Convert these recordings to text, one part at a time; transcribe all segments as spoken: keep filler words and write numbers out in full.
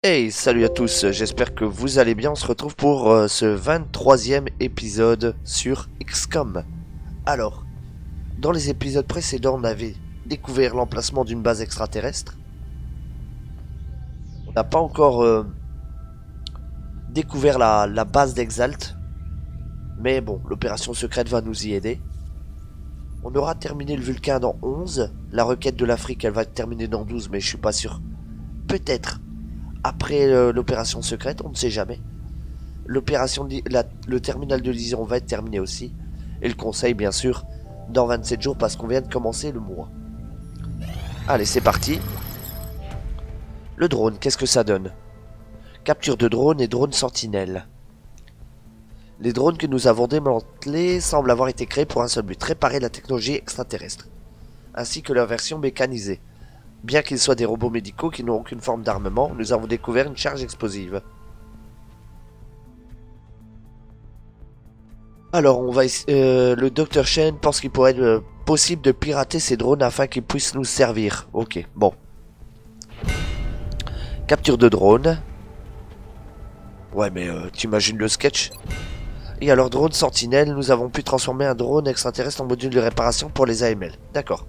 Hey, salut à tous, j'espère que vous allez bien, on se retrouve pour euh, ce vingt-troisième épisode sur X COM. Alors, dans les épisodes précédents, on avait découvert l'emplacement d'une base extraterrestre. On n'a pas encore euh, découvert la, la base d'Exalt, mais bon, l'opération secrète va nous y aider. On aura terminé le Vulcain dans onze, la requête de l'Afrique elle va être terminée dans douze, mais je suis pas sûr. Peut-être. Après euh, l'opération secrète, on ne sait jamais. L'opération, le terminal de liaison va être terminé aussi. Et le conseil, bien sûr, dans vingt-sept jours, parce qu'on vient de commencer le mois. Allez, c'est parti. Le drone, qu'est-ce que ça donne? Capture de drone et drone sentinelle. Les drones que nous avons démantelés semblent avoir été créés pour un seul but, réparer la technologie extraterrestre, ainsi que leur version mécanisée. Bien qu'ils soient des robots médicaux qui n'ont aucune forme d'armement, nous avons découvert une charge explosive. Alors, on va euh, le docteur Shen pense qu'il pourrait être euh, possible de pirater ces drones afin qu'ils puissent nous servir. Ok, bon. Capture de drone. Ouais, mais euh, t'imagines le sketch? Et alors, drone sentinelle, nous avons pu transformer un drone extraterrestre en module de réparation pour les A M L. D'accord.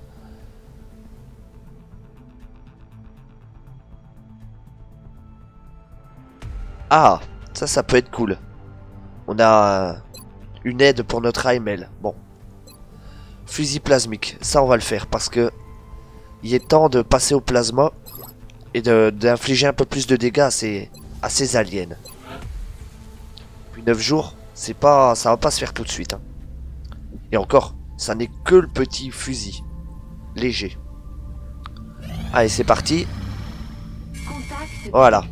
Ah, ça, ça peut être cool. On a une aide pour notre A M L. Bon. Fusil plasmique, ça on va le faire parce que il est temps de passer au plasma et d'infliger un peu plus de dégâts à ces, à ces aliens. Puis neuf jours, c'est pas, ça va pas se faire tout de suite. Hein. Et encore, ça n'est que le petit fusil. Léger. Allez, c'est parti. Voilà.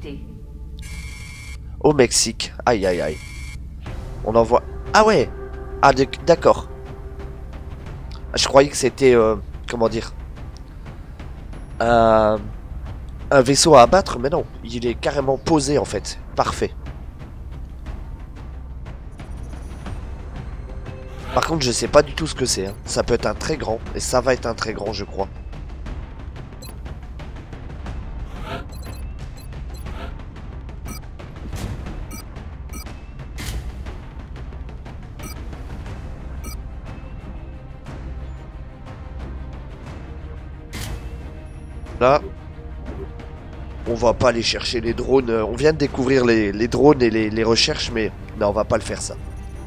Au Mexique. Aïe aïe aïe. On envoie... Ah ouais. Ah d'accord. Je croyais que c'était... Euh, comment dire euh, un vaisseau à abattre, mais non. Il est carrément posé en fait. Parfait. Par contre, je sais pas du tout ce que c'est. Hein. Ça peut être un très grand. Et ça va être un très grand, je crois. Là, on va pas aller chercher les drones. On vient de découvrir les, les drones et les, les recherches, mais non, on va pas le faire ça.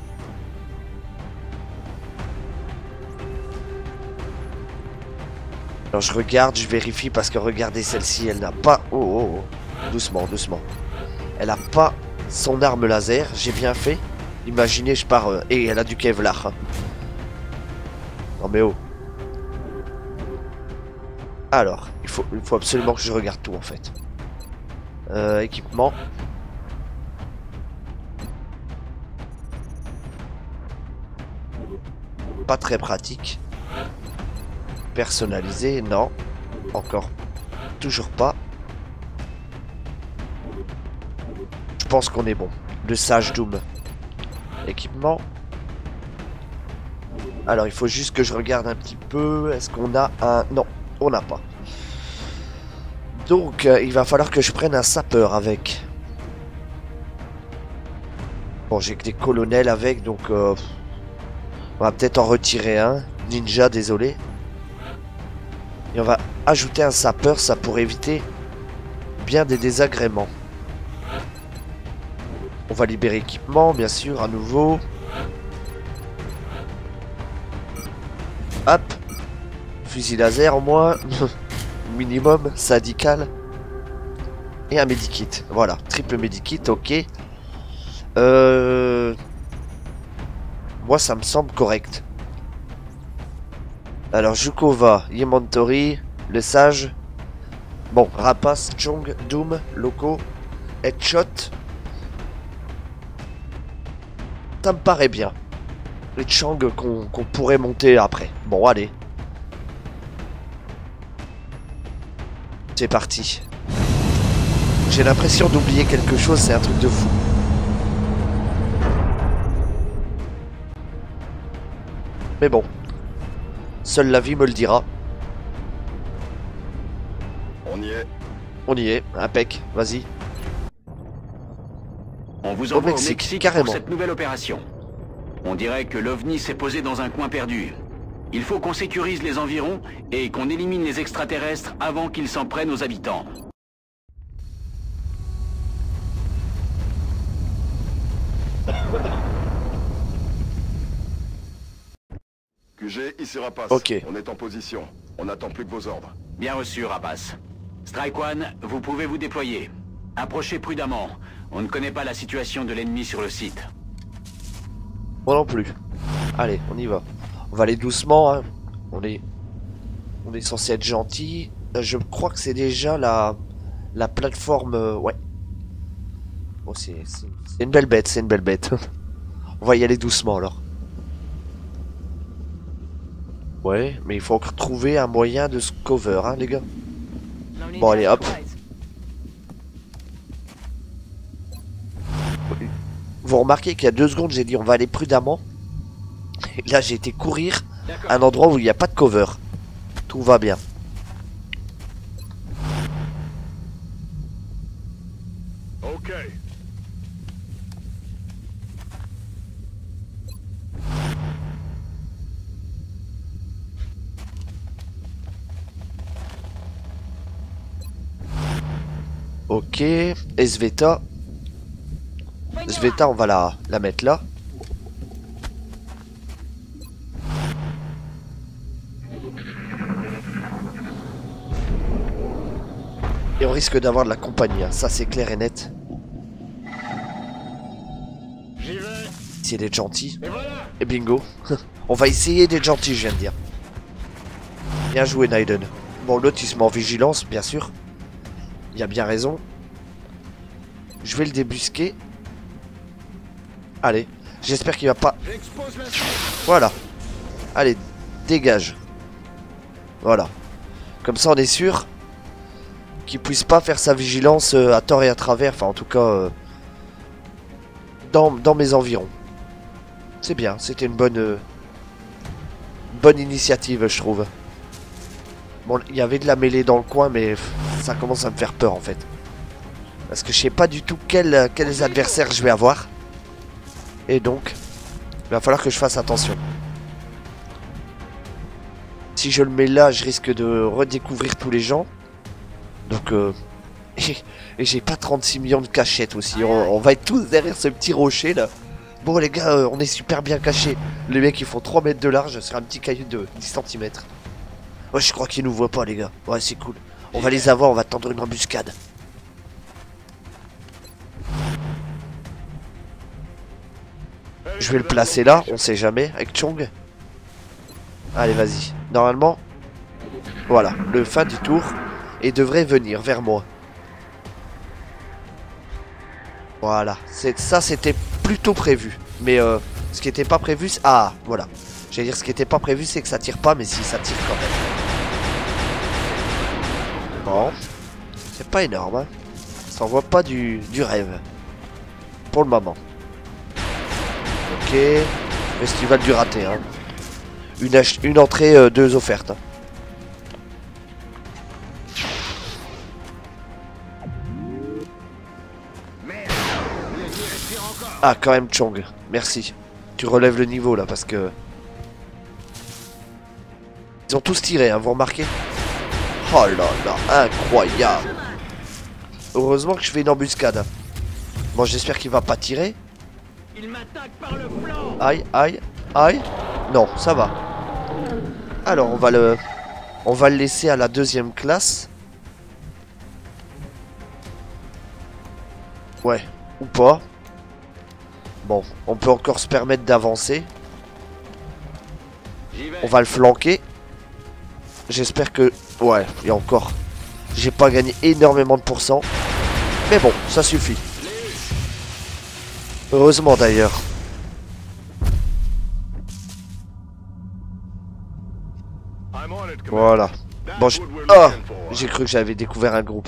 Alors je regarde, je vérifie parce que regardez celle-ci, elle n'a pas... Oh, oh, oh, doucement, doucement. Elle a pas son arme laser, j'ai bien fait. Imaginez, je pars... Euh... Et elle a du Kevlar. Hein. Non mais oh. Alors, il faut, il faut absolument que je regarde tout en fait. Euh, équipement. Pas très pratique. Personnalisé, non. Encore. Toujours pas. Je pense qu'on est bon. Le Sage Doom. Équipement. Alors, il faut juste que je regarde un petit peu. Est-ce qu'on a un... Non. On n'a pas. Donc, euh, il va falloir que je prenne un sapeur avec. Bon, j'ai que des colonels avec, donc... Euh, on va peut-être en retirer un. Ninja, désolé. Et on va ajouter un sapeur, ça pour éviter bien des désagréments. On va libérer équipement, bien sûr, à nouveau. Hop. Fusil laser au moins. Minimum, syndical. Et un medikit. Voilà, triple medikit, ok. Euh... Moi, ça me semble correct. Alors, Jukova, Yemontori, le Sage. Bon, Rapace, Chong, Doom, Loco, Headshot. Ça me paraît bien. Les Chang qu'on qu'on pourrait monter après. Bon, allez. C'est parti. J'ai l'impression d'oublier quelque chose, c'est un truc de fou. Mais bon. Seule la vie me le dira. On y est. On y est, impec, vas-y. On vous Au envoie au Mexique, Mexique carrément. pour cette nouvelle opération. On dirait que l'OVNI s'est posé dans un coin perdu. Il faut qu'on sécurise les environs et qu'on élimine les extraterrestres avant qu'ils s'en prennent aux habitants. Q G, ici Rapace. Ok. On est en position. On n'attend plus que vos ordres. Bien reçu, Rapace. Strike One, vous pouvez vous déployer. Approchez prudemment. On ne connaît pas la situation de l'ennemi sur le site. Moi non plus. Allez, on y va. On va aller doucement, hein. On est... On est censé être gentil. Euh, Je crois que c'est déjà la... La plateforme... euh, Ouais. Bon, c'est... C'est c'est une belle bête, c'est une belle bête. On va y aller doucement, alors. Ouais, mais il faut encore trouver un moyen de se cover, hein, les gars. Bon, allez, hop. Vous remarquez qu'il y a deux secondes, j'ai dit on va aller prudemment. Et là, j'ai été courir à un endroit où il n'y a pas de cover. Tout va bien. Ok. Ok, et Sveta. Sveta, on va la, la mettre là. Et on risque d'avoir de la compagnie, hein. Ça c'est clair et net. J'y vais. Essayer d'être gentil. Et voilà. Et bingo. On va essayer d'être gentil, je viens de dire. Bien joué, Naiden. Bon, l'autre il se met en vigilance, bien sûr. Il a bien raison. Je vais le débusquer. Allez, j'espère qu'il va pas... J'expose la... Voilà. Allez, dégage. Voilà. Comme ça, on est sûr qu'il puisse pas faire sa vigilance euh, à tort et à travers. Enfin, en tout cas, euh, dans, dans mes environs. C'est bien, c'était une bonne... Euh, bonne initiative, je trouve. Bon, il y avait de la mêlée dans le coin, mais pff, ça commence à me faire peur, en fait. Parce que je sais pas du tout quel, quels adversaires je vais avoir. Et donc, il va falloir que je fasse attention. Si je le mets là, je risque de redécouvrir tous les gens. Donc, euh, et, et j'ai pas trente-six millions de cachettes aussi. On, on va être tous derrière ce petit rocher là. Bon les gars, euh, on est super bien cachés. Les mecs ils font trois mètres de large sur un petit caillou de dix centimètres. Ouais, je crois qu'ils nous voient pas les gars. Ouais, c'est cool. On va les avoir, on va tendre une embuscade. Je vais le placer là, on sait jamais, avec Chong. Allez, vas-y. Normalement, voilà, le fin du tour. Et devrait venir vers moi. Voilà, ça c'était plutôt prévu. Mais euh, ce qui était pas prévu, c'est... Ah, voilà. J'allais dire ce qui était pas prévu, c'est que ça tire pas, mais si, ça tire quand même. Bon. C'est pas énorme, hein. Ça envoie pas du, du rêve. Pour le moment. Ok. Festival du raté, hein. Une, une entrée, euh, deux offertes. Hein. Ah, quand même, Chong. Merci. Tu relèves le niveau, là, parce que... Ils ont tous tiré, hein, vous remarquez? Oh là là, incroyable. Heureusement que je fais une embuscade. Bon, j'espère qu'il va pas tirer. Il m'attaque par le flanc. Aïe, aïe, aïe. Non, ça va. Alors, on va le... On va le laisser à la deuxième classe. Ouais, ou pas. Bon, on peut encore se permettre d'avancer. On va le flanquer. J'espère que... Ouais, il y a encore... J'ai pas gagné énormément de pourcents. Mais bon, ça suffit. Heureusement d'ailleurs. Voilà. Bon, je... Oh, j'ai cru que j'avais découvert un groupe.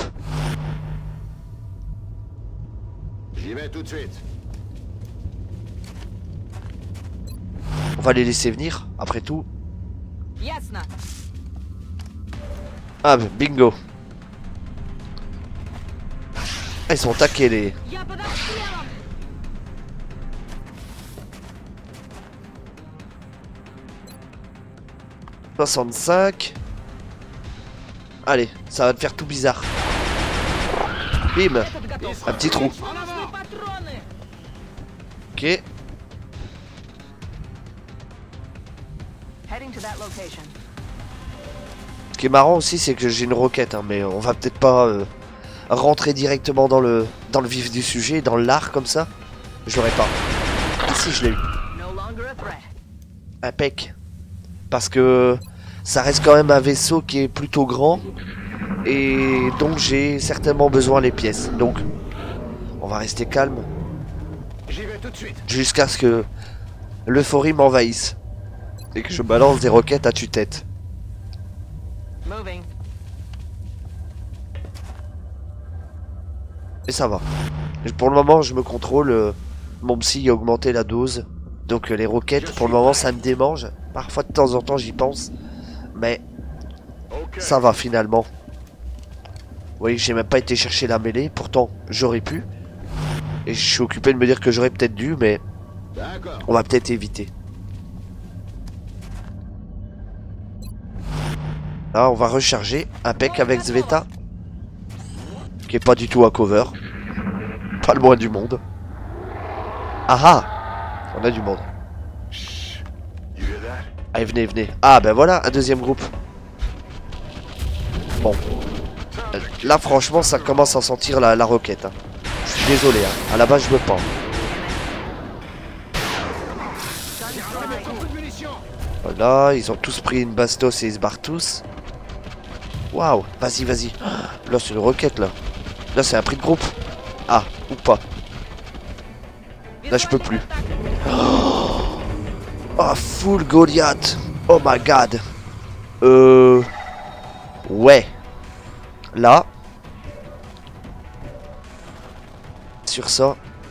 J'y vais tout de suite. On va les laisser venir, après tout. Ah, bingo. Ah, ils sont attaqués les... soixante-cinq. Allez, ça va te faire tout bizarre. Bim. Un petit trou. Ok. Ce qui est marrant aussi, c'est que j'ai une roquette, hein, mais on va peut-être pas euh, rentrer directement dans le dans le vif du sujet, dans l'art comme ça. Je l'aurais pas. Ici, je l'ai eu. Impec. Parce que ça reste quand même un vaisseau qui est plutôt grand. Et donc j'ai certainement besoin des pièces. Donc on va rester calme. Jusqu'à ce que l'euphorie m'envahisse. Et que je balance des roquettes à tue-tête. Et ça va. Pour le moment je me contrôle. euh, Mon psy a augmenté la dose. Donc euh, les roquettes pour le moment ça me démange. Parfois de temps en temps j'y pense. Mais ça va finalement. Vous voyez que j'ai même pas été chercher la mêlée. Pourtant j'aurais pu. Et je suis occupé de me dire que j'aurais peut-être dû. Mais on va peut-être éviter. Là on va recharger. Impec avec Sveta. Qui est pas du tout à cover. Pas le moins du monde. Ah ah. On a du monde. Allez venez venez. Ah ben voilà un deuxième groupe. Bon. Là franchement ça commence à sentir la, la roquette hein. Je suis désolé hein. À la base je veux pas. Voilà ils ont tous pris une bastos et ils se barrent tous. Waouh. Vas-y vas-y. Là c'est une roquette là. Là c'est un prix de groupe. Ah ou pas. Là je peux plus. Oh full Goliath. Oh my god. Euh... Ouais. Là. Sur ça.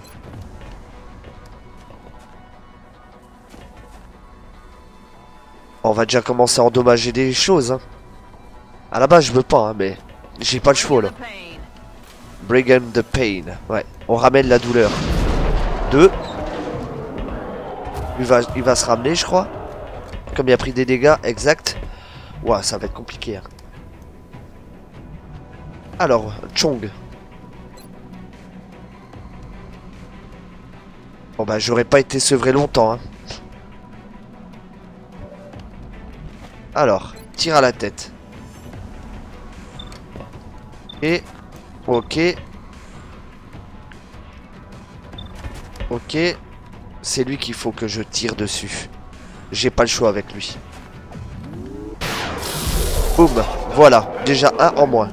On va déjà commencer à endommager des choses. Hein. À la base je veux pas hein, mais j'ai pas le choix là. Bring on the pain. Ouais. On ramène la douleur. Deux. Il va, il va se ramener je crois. Comme il a pris des dégâts. Exact. Ouah ça va être compliqué. Hein. Alors, Chong. Bon bah j'aurais pas été sevré longtemps. Hein. Alors, tir à la tête. Et... Ok. Ok. C'est lui qu'il faut que je tire dessus. J'ai pas le choix avec lui. Boum. Voilà. Déjà un en moins.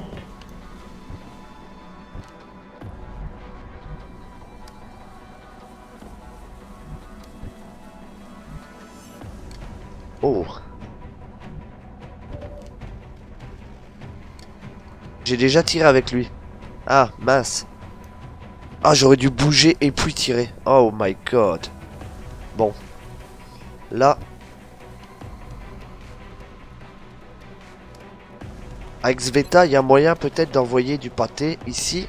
Oh. J'ai déjà tiré avec lui. Ah, mince. Ah, j'aurais dû bouger et puis tirer. Oh my god. Bon. Là. Avec Sveta, il y a moyen peut-être d'envoyer du pâté ici.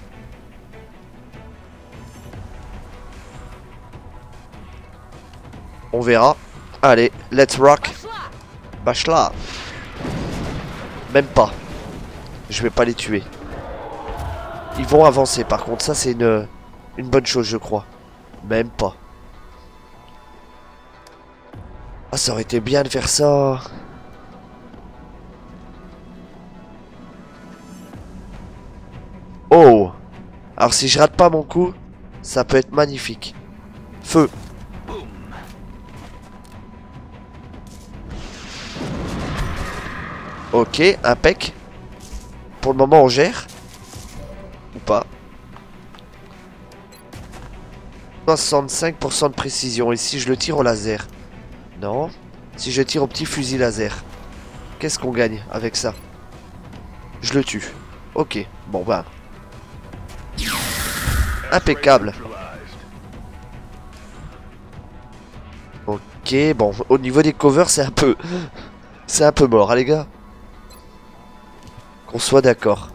On verra. Allez, let's rock. Bachla. Même pas. Je vais pas les tuer. Ils vont avancer par contre. Ça c'est une, une bonne chose je crois. Même pas. Ah ça aurait été bien de faire ça. Oh. Alors si je rate pas mon coup, ça peut être magnifique. Feu. Ok, impec. Pour le moment on gère. Ou pas. soixante-cinq pour cent de précision. Et si je le tire au laser? Non. Si je tire au petit fusil laser, qu'est-ce qu'on gagne avec ça? Je le tue. Ok, bon bah. Impeccable. Ok, bon, au niveau des covers c'est un peu... C'est un peu mort, hein, les gars. Qu'on soit d'accord.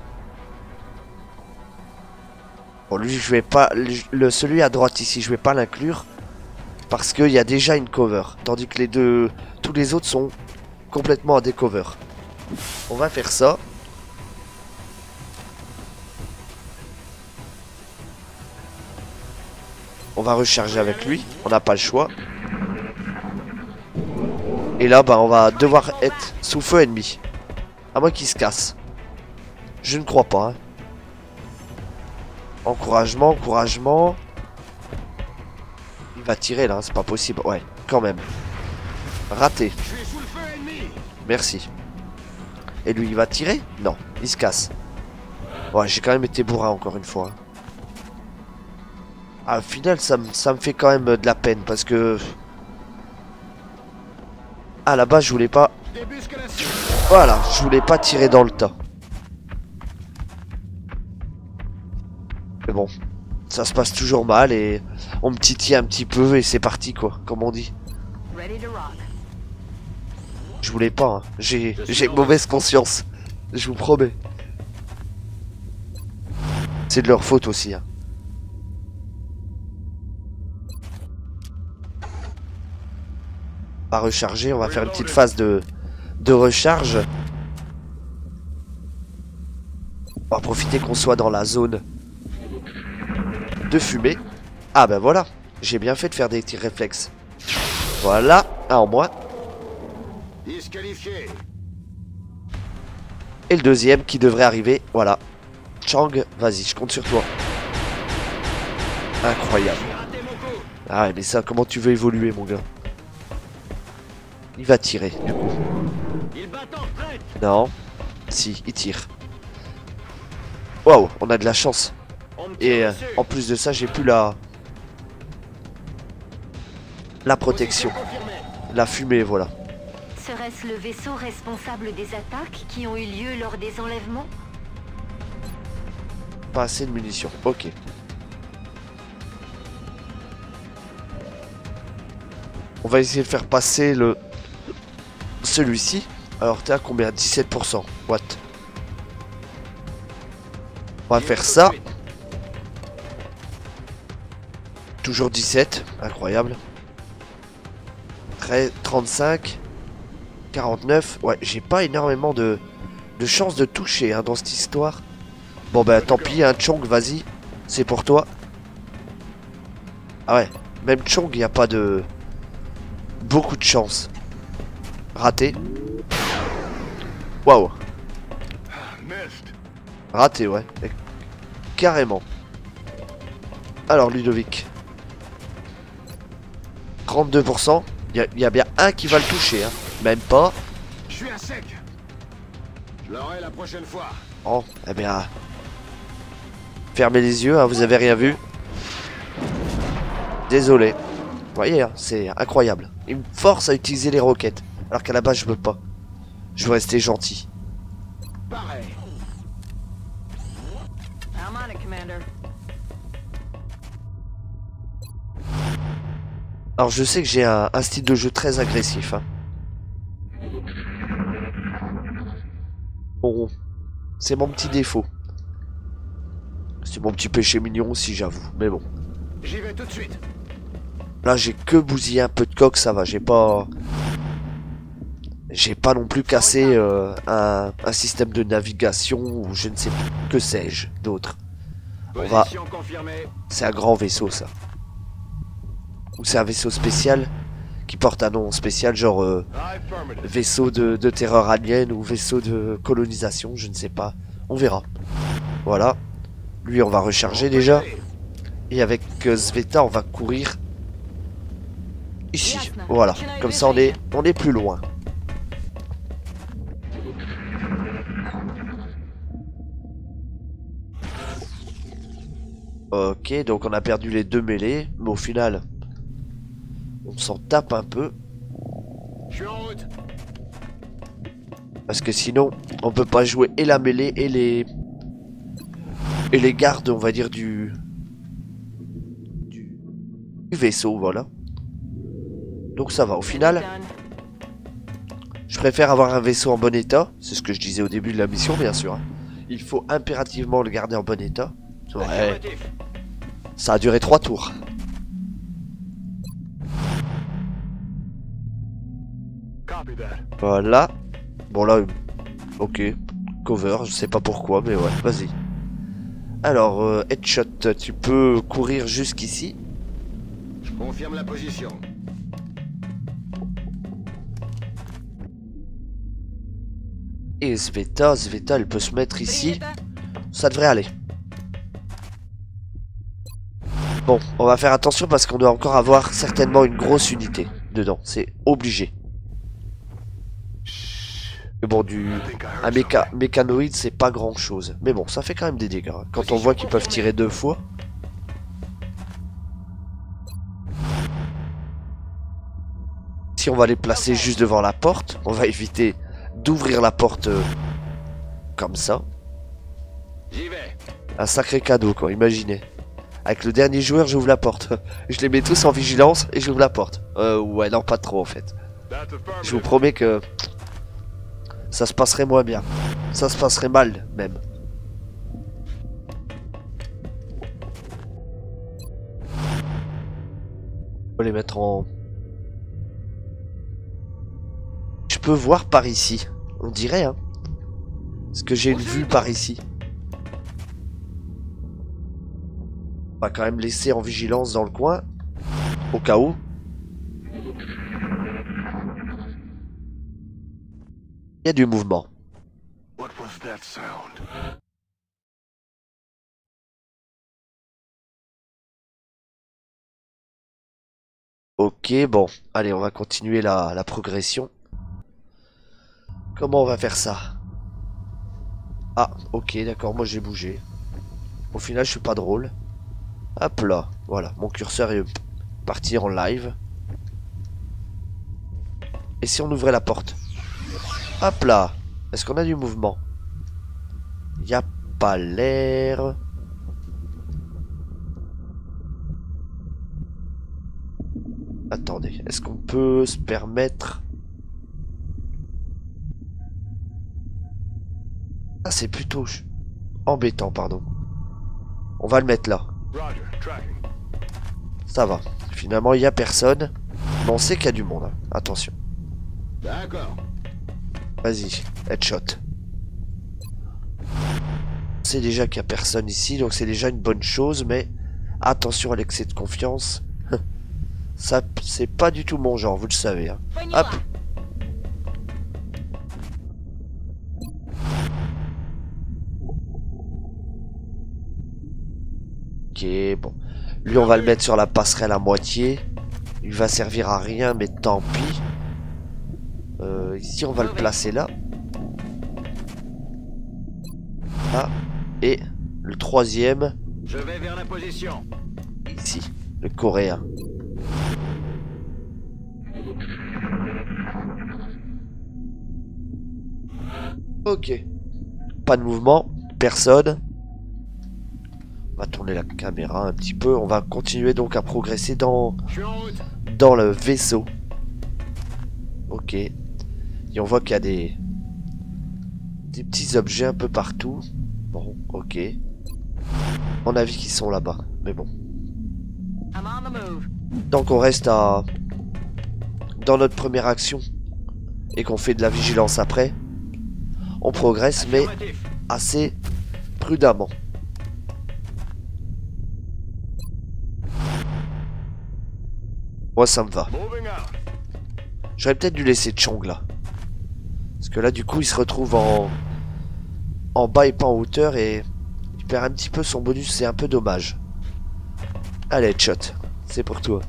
Bon, lui, je vais pas... Le, celui à droite ici, je vais pas l'inclure. Parce qu'il y a déjà une cover. Tandis que les deux... Tous les autres sont complètement à décover. On va faire ça. On va recharger avec lui. On n'a pas le choix. Et là, bah, on va devoir être sous feu ennemi. À moins qu'il se casse. Je ne crois pas. Hein. Encouragement, encouragement. Il va tirer là, c'est pas possible. Ouais, quand même. Raté. Merci. Et lui, il va tirer? Non, il se casse. Ouais, j'ai quand même été bourrin encore une fois. Ah, au final, ça, ça me fait quand même de la peine parce que... Ah, là-bas, je voulais pas... Voilà, je voulais pas tirer dans le tas. Mais bon, ça se passe toujours mal et on me titille un petit peu et c'est parti quoi, comme on dit. Je voulais pas, hein. j'ai j'ai mauvaise conscience, je vous promets. C'est de leur faute aussi. Hein. On va recharger, on va faire une petite phase de, de recharge. On va profiter qu'on soit dans la zone de fumée. Ah ben voilà, j'ai bien fait de faire des tirs réflexes. Voilà, un en moins. Disqualifié. Et le deuxième qui devrait arriver, voilà. Chang, vas-y, je compte sur toi. Incroyable. Ah ouais, mais ça, comment tu veux évoluer, mon gars? Il va tirer, du coup. Non. Si, il tire. Waouh, on a de la chance. Et euh, en plus de ça, j'ai plus la... La protection. La fumée, voilà. Serait-ce le vaisseau responsable des attaques qui ont eu lieu lors des enlèvements? Pas assez de munitions, ok. On va essayer de faire passer le... Celui-ci. Alors t'es à combien? Dix-sept pour cent. What? On va faire ça. Toujours dix-sept. Incroyable. treize, trente-cinq. quarante-neuf. Ouais, j'ai pas énormément de, de chance de toucher hein, dans cette histoire. Bon bah tant pis, hein, Chong, vas-y. C'est pour toi. Ah ouais, même Chong, il n'y a pas de... Beaucoup de chance. Raté. Waouh. Raté, ouais. Carrément. Alors, Ludovic. trente-deux pour cent. Il y, y a bien un qui va le toucher, hein. Même pas. Je suis à sec. Je l'aurai la prochaine fois. Oh, eh bien... Fermez les yeux, hein, vous avez rien vu. Désolé. Vous voyez, hein, c'est incroyable. Il me force à utiliser les roquettes. Alors qu'à la base, je veux pas. Je veux rester gentil. Pareil. Alors je sais que j'ai un, un style de jeu très agressif. Hein. Bon, c'est mon petit défaut. C'est mon petit péché mignon aussi, j'avoue. Mais bon. J'y vais tout de suite. Là, j'ai que bousillé un peu de coque, ça va. J'ai pas... J'ai pas non plus cassé euh, un, un système de navigation ou je ne sais plus. Que sais-je d'autre. On va... C'est un grand vaisseau, ça. Ou c'est un vaisseau spécial qui porte un nom spécial, genre euh, vaisseau de, de terreur alien ou vaisseau de colonisation, je ne sais pas. On verra. Voilà. Lui, on va recharger déjà. Et avec euh, Sveta, on va courir ici. Voilà. Comme ça, on est, on est plus loin. Ok, donc on a perdu les deux mêlées, mais au final, on s'en tape un peu. Je suis en route. Parce que sinon, on peut pas jouer et la mêlée et les... Et les gardes, on va dire, du... Du, du vaisseau, voilà. Donc ça va, au final, je préfère avoir un vaisseau en bon état. C'est ce que je disais au début de la mission, bien sûr. Il faut impérativement le garder en bon état. Ouais. Ça a duré trois tours. Voilà. Bon là, ok. Cover, je sais pas pourquoi, mais ouais, vas-y. Alors, euh, Headshot, tu peux courir jusqu'ici. Je confirme la position. Et Sveta, Sveta, elle peut se mettre ici. Ça devrait aller. Bon, on va faire attention parce qu'on doit encore avoir certainement une grosse unité dedans. C'est obligé. Mais bon, du... un méca... mécanoïde, c'est pas grand chose. Mais bon, ça fait quand même des dégâts. Quand on voit qu'ils peuvent tirer deux fois. Si on va les placer juste devant la porte, on va éviter d'ouvrir la porte euh, comme ça. J'y vais. Un sacré cadeau, quoi, imaginez. Avec le dernier joueur, j'ouvre la porte. Je les mets tous en vigilance et j'ouvre la porte. Euh, ouais, non, pas trop, en fait. Je vous promets que... ça se passerait moins bien. Ça se passerait mal, même. On va les mettre en... Je peux voir par ici. On dirait, hein. Est-ce que j'ai une vue par ici? On va quand même laisser en vigilance dans le coin. Au cas où. Il y a du mouvement. What was that sound? Ok, bon. Allez, on va continuer la, la progression. Comment on va faire ça? Ah, ok, d'accord, moi j'ai bougé. Au final, je suis pas drôle. Hop là, voilà, mon curseur est parti en live. Et si on ouvrait la porte? Hop là. Est-ce qu'on a du mouvement? Y a pas l'air. Attendez, est-ce qu'on peut se permettre... Ah, c'est plutôt embêtant, pardon. On va le mettre là. Ça va. Finalement, il y a personne. Mais on sait qu'il y a du monde. Hein. Attention. D'accord. Vas-y, headshot. On sait déjà qu'il n'y a personne ici, donc c'est déjà une bonne chose, mais attention à l'excès de confiance. Ça, c'est pas du tout mon genre, vous le savez. Hein. Hop. Ok, bon. Lui, on va le mettre sur la passerelle à moitié. Il va servir à rien, mais tant pis. Euh, ici, on va le placer là. Ah, et le troisième. Je vais vers la position. Ici, le coréen. Ok. Pas de mouvement, personne. On va tourner la caméra un petit peu. On va continuer donc à progresser dans, dans le vaisseau. Ok. Et on voit qu'il y a des, des petits objets un peu partout. Bon, ok. À mon avis qu'ils sont là-bas. Mais bon. Donc on reste à... dans notre première action. Et qu'on fait de la vigilance après. On progresse, mais assez prudemment. Moi ça me va. J'aurais peut-être dû laisser Chong là. Parce que là du coup il se retrouve en en bas et pas en hauteur et il perd un petit peu son bonus, c'est un peu dommage. Allez shot, c'est pour toi.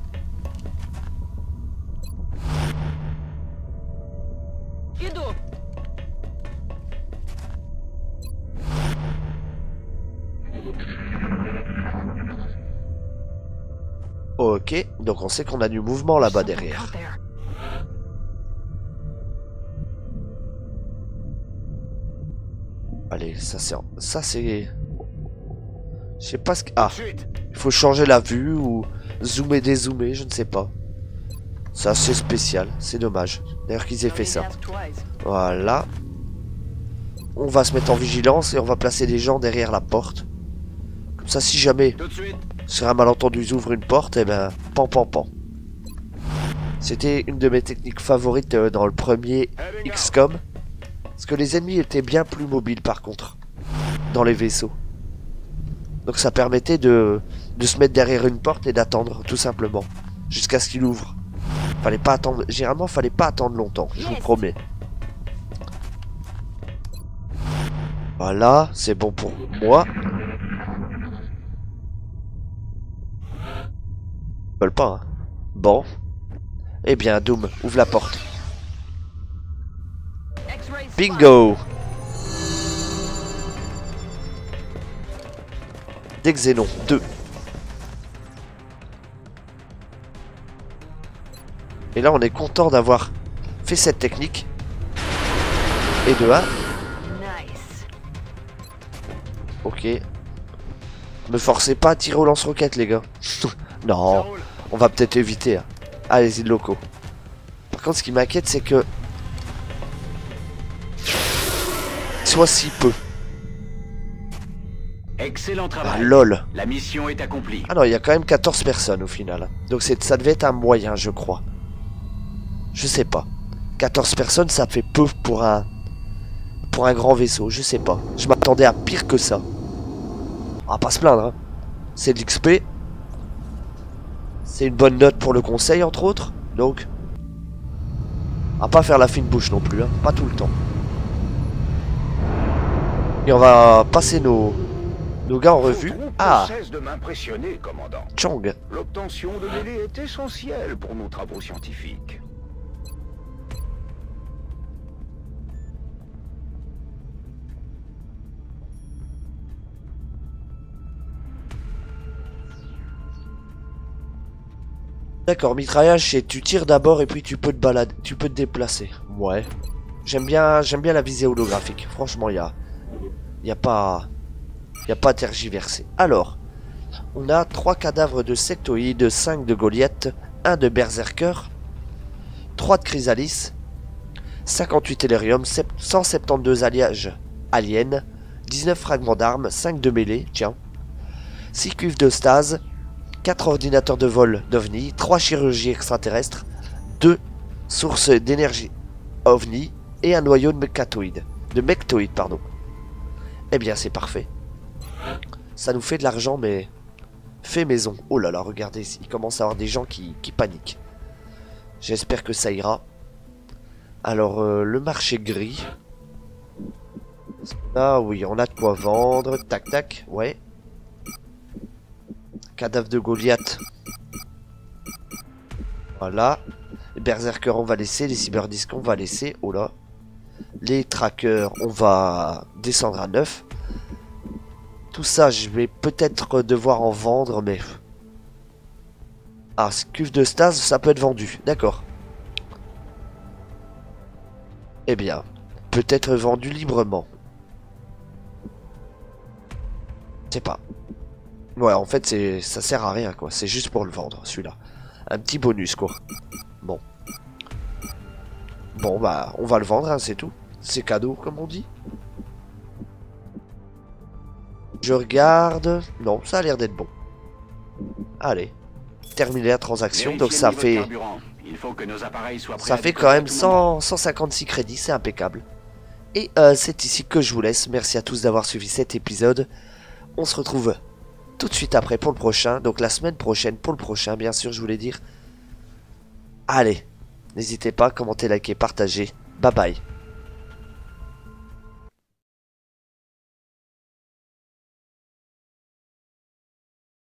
Ok, donc on sait qu'on a du mouvement là-bas derrière. Allez, ça c'est... Ça c'est... Je sais pas ce que... Ah, il faut changer la vue ou zoomer, dézoomer, je ne sais pas. C'est assez spécial, c'est dommage. D'ailleurs qu'ils aient fait ça. Voilà. On va se mettre en vigilance et on va placer des gens derrière la porte. Comme ça, si jamais... sur un malentendu, ils ouvrent une porte, et ben, pan pan pan. C'était une de mes techniques favorites euh, dans le premier X COM. Parce que les ennemis étaient bien plus mobiles par contre. Dans les vaisseaux. Donc ça permettait de, de se mettre derrière une porte et d'attendre tout simplement. Jusqu'à ce qu'il ouvre. Fallait pas attendre. Généralement fallait pas attendre longtemps, je vous promets. Voilà, c'est bon pour moi. Ils veulent pas, hein. Bon. Eh bien, Doom, ouvre la porte. Bingo! Des Xénons, deux. Et là, on est content d'avoir fait cette technique. Et de un. Ok. Me forcez pas à tirer au lance-roquette, les gars. Non, on va peut-être éviter. Hein. Allez-y, locaux. Par contre, ce qui m'inquiète, c'est que... soit si peu. Excellent travail. Ah, lol. La mission est accomplie. Ah non, il y a quand même quatorze personnes au final. Donc ça devait être un moyen, je crois. Je sais pas. quatorze personnes, ça fait peu pour un... pour un grand vaisseau, je sais pas. Je m'attendais à pire que ça. On va pas se plaindre, hein. C'est de l'X P. C'est une bonne note pour le conseil, entre autres. Donc... on va pas faire la fine bouche non plus, hein. Pas tout le temps. Et on va passer nos... nos gars en revue. Ah, cesse de m'impressionner, commandant. Chang. L'obtention de délai est essentielle pour nos travaux scientifiques. D'accord, mitraillage, c'est tu tires d'abord et puis tu peux te balader, tu peux te déplacer. Ouais. J'aime bien, j'aime bien la visée holographique. Franchement, il y a, il y a pas, il y a pas à tergiverser. Alors, on a trois cadavres de sectoïdes, cinq de Goliath, un de Berserker, trois de Chrysalis, cinquante-huit Tellurium, cent soixante-douze alliages aliens, dix-neuf fragments d'armes, cinq de mêlée, tiens, six cuves de stase, quatre ordinateurs de vol d'OVNI, trois chirurgies extraterrestres, deux sources d'énergie OVNI et un noyau de mectoïde. De mectoïde, pardon. Eh bien, c'est parfait. Ça nous fait de l'argent, mais fait maison. Oh là là, regardez, il commence à y avoir des gens qui, qui paniquent. J'espère que ça ira. Alors, euh, le marché gris. Ah oui, on a de quoi vendre. Tac, tac, ouais. Cadavre de Goliath. Voilà. Les berserkers, on va laisser. Les cyberdiscs, on va laisser. Oh là. Les trackers, on va descendre à neuf. Tout ça, je vais peut-être devoir en vendre, mais... ah, ce cuve de stase, ça peut être vendu. D'accord. Eh bien, peut-être vendu librement. Je sais pas. Ouais, en fait, c'est ça sert à rien, quoi. C'est juste pour le vendre, celui-là. Un petit bonus, quoi. Bon. Bon, bah, on va le vendre, hein, c'est tout. C'est cadeau, comme on dit. Je regarde... non, ça a l'air d'être bon. Allez. Terminer la transaction, donc ça fait... Il faut que nos appareils soient prêts ça à fait décoller quand même à tout cent, moment. cent cinquante-six crédits, c'est impeccable. Et euh, c'est ici que je vous laisse. Merci à tous d'avoir suivi cet épisode. On se retrouve tout de suite après pour le prochain. Donc la semaine prochaine pour le prochain, bien sûr, je voulais dire. Allez, n'hésitez pas à commenter, liker, partager. Bye bye.